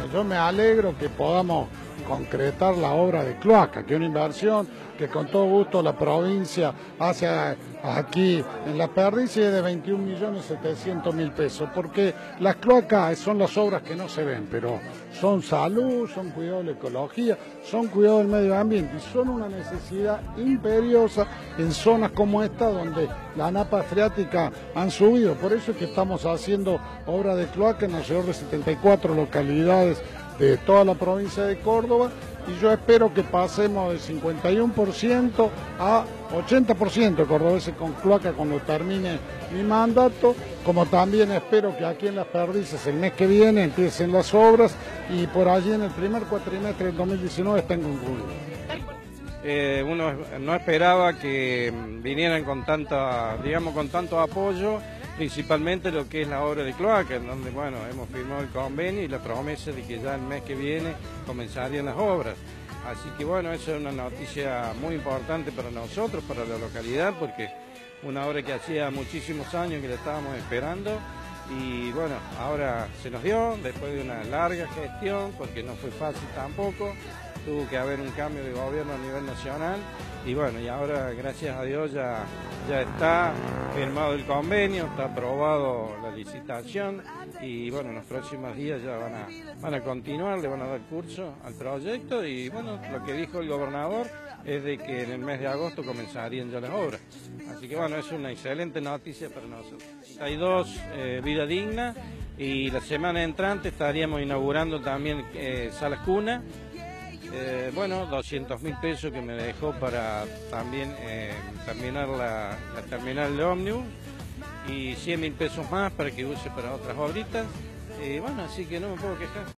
yo me alegro que podamos concretar la obra de cloaca, que es una inversión que con todo gusto la provincia hace aquí en La Perdiz de 21.700.000 pesos, porque las cloacas son las obras que no se ven, pero son salud, son cuidado de la ecología, son cuidado del medio ambiente y son una necesidad imperiosa en zonas como esta donde la napa freática han subido. Por eso es que estamos haciendo obra de cloaca en alrededor de 74 localidades de toda la provincia de Córdoba, y yo espero que pasemos de 51% a 80% de cordobeses con cloaca cuando termine mi mandato, como también espero que aquí en Las Perdices el mes que viene empiecen las obras y por allí en el primer cuatrimestre del 2019 estén concluidas. Uno no esperaba que vinieran con con tanto apoyo, principalmente lo que es la obra de cloaca, en donde, bueno, hemos firmado el convenio y la promesa de que ya el mes que viene comenzarían las obras. Así que, bueno, eso es una noticia muy importante para nosotros, para la localidad, porque una obra que hacía muchísimos años que la estábamos esperando y, bueno, ahora se nos dio, después de una larga gestión, porque no fue fácil tampoco. Tuvo que haber un cambio de gobierno a nivel nacional y bueno, y ahora gracias a Dios ya está firmado el convenio, está aprobado la licitación y bueno, en los próximos días ya van a continuar, le van a dar curso al proyecto y bueno, lo que dijo el gobernador es de que en el mes de agosto comenzarían ya las obras. Así que bueno, es una excelente noticia para nosotros. Hay dos, Vida Digna, y la semana entrante estaríamos inaugurando también Salas Cuna. Bueno, 200.000 pesos que me dejó para también terminar la terminal de ómnibus y 100.000 pesos más para que use para otras obritas. Bueno, así que no me puedo quejar.